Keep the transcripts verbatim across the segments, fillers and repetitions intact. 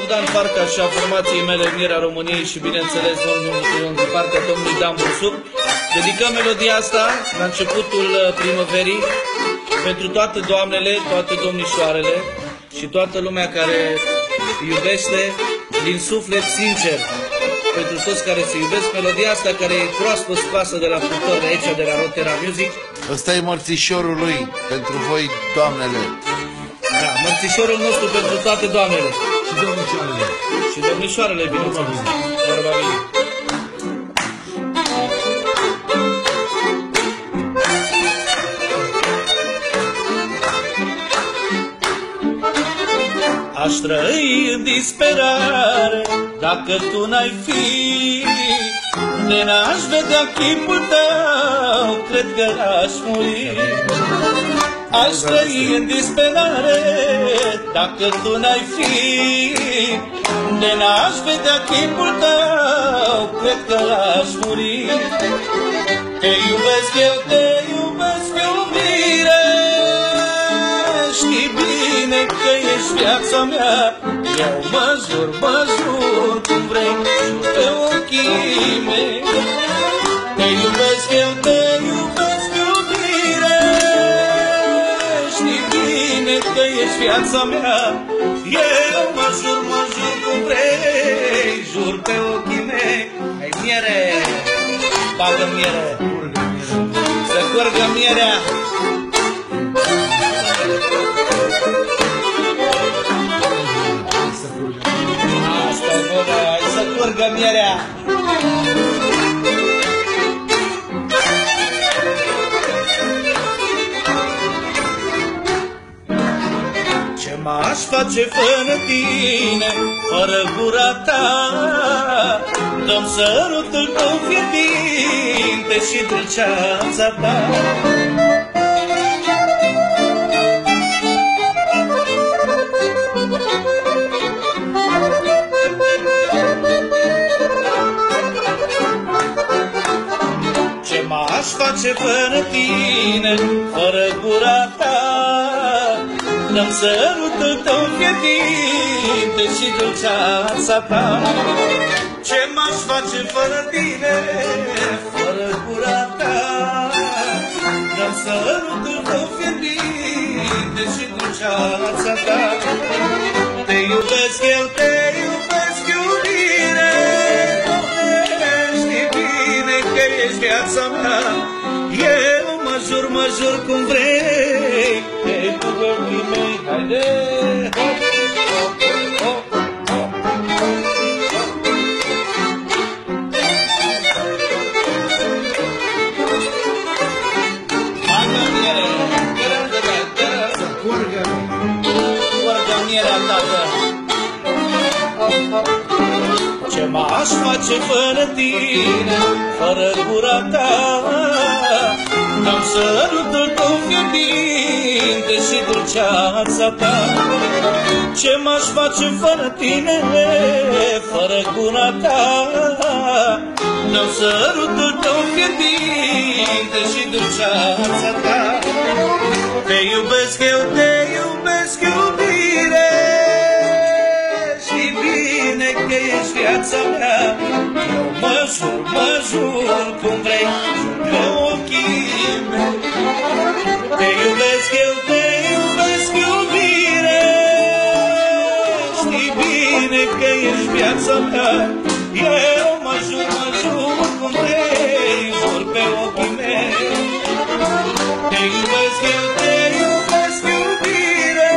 Dan Farca și a formației mele Mierea României și, bineînțeles, din partea domnului Dan Bursuc, dedicăm melodia asta la începutul primăverii pentru toate doamnele, toate domnișoarele și toată lumea care iubește din suflet sincer. Pentru toți care se iubesc, melodia asta care e proaspăt scoasă de la fructor de aici, de la Rotera Music. Ăsta e mărțișorul lui, pentru voi, doamnele. Da, mărțișorul nostru pentru toate doamnele. Și domnișoarele. Și domnișoarele, bineînțeles. Vorba bine. Aș trăi în disperare dacă tu n-ai fi, de n-aș vedea chipul tău, cred că aș muri. Aș trăi în disperare dacă tu n-ai fi, de n-aș vedea chipul tău, cred că aș muri. Te iubesc eu, te iubesc iubire, știi bine că ești viața mea. Eu mă jur, mă jur cum vrei, jur pe ochii mei. Te iubesc eu, te iubesc iubire, știi bine că ești viața mea. Eu mă jur, mă jur cum vrei, jur pe ochii mei. Hai miere, bagă miere, să curgă mierea. Asta e bună, hai să curgă mierea. Ce m-aș face fără tine, fără gura ta? Dă-mi sărutul tău fierbinte și dulceața ta. Aș face fără tine, fără gura ta? Dă-mi sărutul tău fierbinte și dulceața ta. Ce m-aș face fără tine, fără gura ta? Dă-mi sărutul tău fierbinte și dulceața ta. Te iubesc eu, te iubesc iubire, știi bine că ești viața mea. Eu mă jur, mă jur cum vrei, te iubesc ochii mei. Haide! Bagă miere, să curgă, curgă mierea tată. Ce m-aș face fără tine, fără gura ta? Dă-mi sărutul tău fierbinte și dulceața ta. Ce m-aș face fără tine, fără gura ta? Dă-mi sărutul tău fierbinte și dulceața ta. Te iubesc eu, te iubesc iubire, știi bine că ești viața mea. Eu mă jur, mă jur cum vrei, jur pe ochii mei. Te iubesc eu, te iubesc iubire, știi bine că ești viața mea. Eu mă jur, mă jur cum vrei, jur pe ochii mei. Te iubesc eu, te iubesc iubire,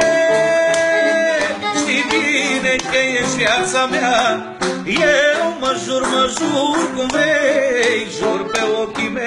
știi bine că ești viața mea. Eu mă jur, mă jur cum vrei, jur pe ochii mei.